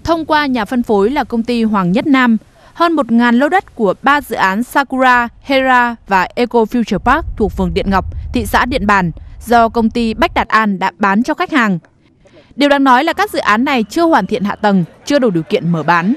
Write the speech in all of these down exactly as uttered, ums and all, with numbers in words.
Thông qua nhà phân phối là công ty Hoàng Nhất Nam, hơn một nghìn lô đất của ba dự án Sakura, Hera và Eco Future Park thuộc phường Điện Ngọc, thị xã Điện Bàn do công ty Bách Đạt An đã bán cho khách hàng. Điều đáng nói là các dự án này chưa hoàn thiện hạ tầng, chưa đủ điều kiện mở bán.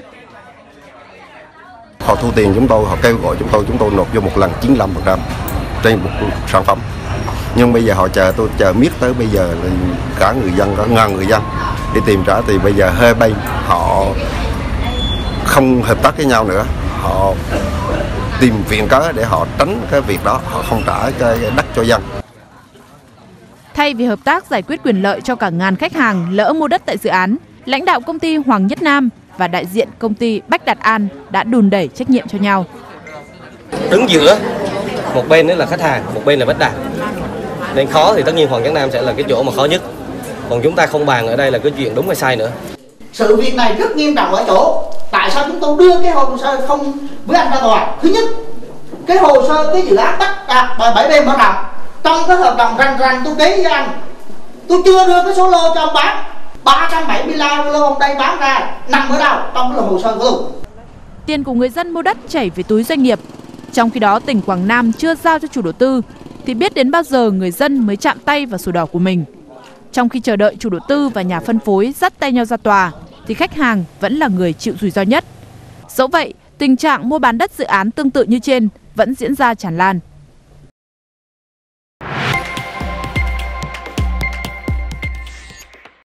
Họ thu tiền chúng tôi, họ kêu gọi chúng tôi, chúng tôi nộp vô một lần chín mươi lăm phần trăm trên một sản phẩm. Nhưng bây giờ họ chờ tôi chờ miết tới bây giờ là cả người dân, cả ngàn người dân đi tìm trả thì bây giờ hơi bên họ không hợp tác với nhau nữa, họ tìm viện cớ để họ tránh cái việc đó, họ không trả cái đất cho dân. Thay vì hợp tác giải quyết quyền lợi cho cả ngàn khách hàng lỡ mua đất tại dự án, lãnh đạo công ty Hoàng Nhất Nam và đại diện công ty Bách Đạt An đã đùn đẩy trách nhiệm cho nhau. Đứng giữa, một bên là khách hàng, một bên là Bách Đạt. Nên khó thì tất nhiên Hoàng Nhất Nam sẽ là cái chỗ mà khó nhất. Còn chúng ta không bàn ở đây là cái chuyện đúng hay sai nữa. Sự việc này rất nghiêm trọng ở chỗ tại sao chúng tôi đưa cái hồ sơ không với anh ra tòa. Thứ nhất, cái hồ sơ cái dự án tất cả bảy bên mở rộng, trong cái hợp đồng rành rành tôi ký với anh, tôi chưa đưa cái số lô cho ông bán. ba trăm bảy mươi lô ông đây bán ra nằm ở đâu trong cái hồ sơ của tôi. Tiền của người dân mua đất chảy về túi doanh nghiệp. Trong khi đó tỉnh Quảng Nam chưa giao cho chủ đầu tư thì biết đến bao giờ người dân mới chạm tay vào sổ đỏ của mình. Trong khi chờ đợi chủ đầu tư và nhà phân phối dắt tay nhau ra tòa thì khách hàng vẫn là người chịu rủi ro nhất. Dẫu vậy, tình trạng mua bán đất dự án tương tự như trên vẫn diễn ra tràn lan.